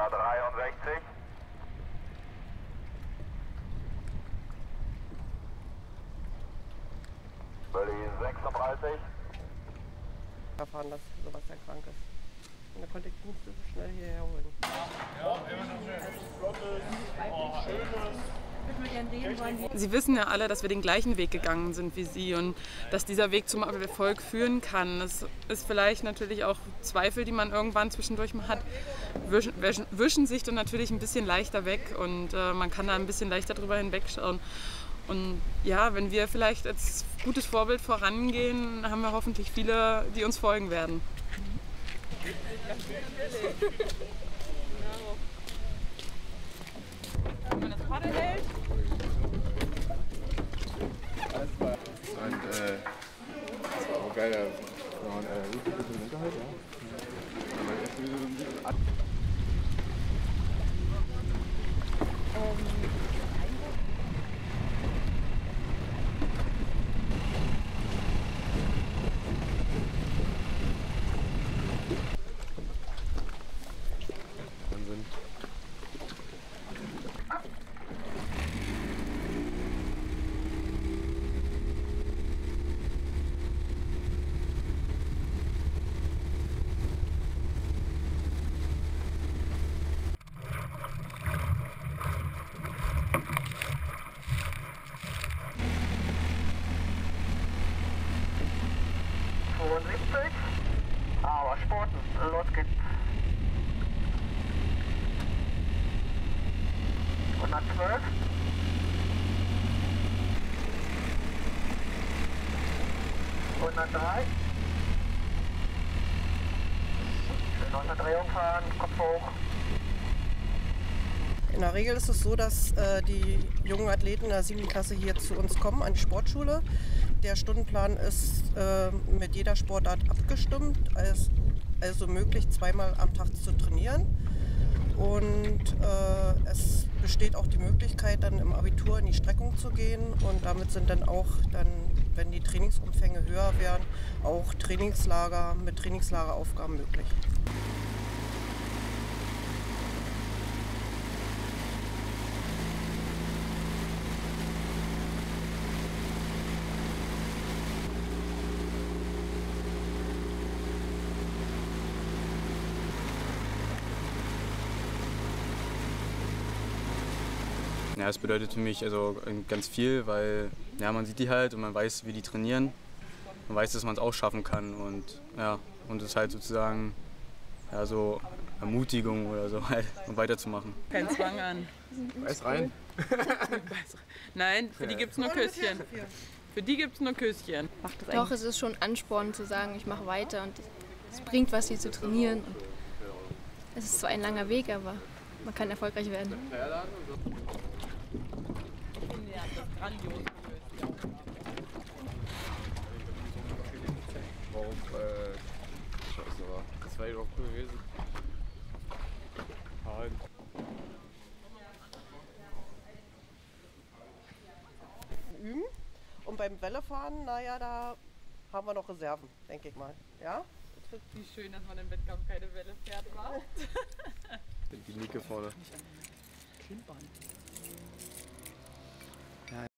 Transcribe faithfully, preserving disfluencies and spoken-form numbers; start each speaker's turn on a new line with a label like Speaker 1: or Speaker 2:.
Speaker 1: Meter dreiundsechzig. Berlin sechsunddreißig.
Speaker 2: Erfahren, dass Sebastian krank ist. Und da konnte ich ihn nicht so schnell hierher holen.
Speaker 3: Ja, immer noch schön. Oh, schönes.
Speaker 4: Sie wissen ja alle, dass wir den gleichen Weg gegangen sind wie Sie und dass dieser Weg zum Erfolg führen kann. Es ist vielleicht natürlich auch Zweifel, die man irgendwann zwischendurch mal hat, wischen, wischen sich dann natürlich ein bisschen leichter weg und äh, man kann da ein bisschen leichter drüber hinwegschauen. Und ja, wenn wir vielleicht als gutes Vorbild vorangehen, haben wir hoffentlich viele, die uns folgen werden. Wenn man das Paddel hält.
Speaker 5: Und äh, das war auch geil, da waren äh, richtig gute Hinterhalt, ja. Aber jetzt wieder so ein bisschen ab. Wahnsinn.
Speaker 1: zweiundsiebzig. Aber Sporten, los geht's. hundertzwölf. hundertdrei. Schön aus der Drehung fahren, Kopf hoch.
Speaker 2: In der Regel ist es so, dass äh, die jungen Athleten in der siebten Klasse hier zu uns kommen, an die Sportschule. Der Stundenplan ist äh, mit jeder Sportart abgestimmt, als, also möglich zweimal am Tag zu trainieren. Und äh, es besteht auch die Möglichkeit, dann im Abitur in die Streckung zu gehen. Und damit sind dann auch, dann, wenn die Trainingsumfänge höher werden, auch Trainingslager mit Trainingslageraufgaben möglich.
Speaker 6: Ja, das bedeutet für mich also ganz viel, weil ja, man sieht die halt und man weiß, wie die trainieren. Man weiß, dass man es auch schaffen kann und ja, und es ist halt sozusagen ja, so Ermutigung oder so halt, um weiterzumachen.
Speaker 4: Kein Zwang an.
Speaker 5: Weiß rein.
Speaker 4: Nein, für die gibt es nur Küsschen. Für die gibt es nur Küsschen.
Speaker 7: Macht das Doch, es ist schon Ansporn zu sagen, ich mache weiter und es bringt was, hier zu trainieren. Und es ist zwar ein langer Weg, aber man kann erfolgreich werden.
Speaker 4: Ja, das ist grandios.
Speaker 5: Warum, äh, scheiße war. Das wäre ja doch cool gewesen. Nein.
Speaker 2: Üben. Und beim Wellefahren, naja, da haben wir noch Reserven, denke ich mal. Ja?
Speaker 4: Wie schön, dass man im Wettkampf keine Welle fährt, wa?
Speaker 5: Die Nike vorne.
Speaker 4: Klimpern.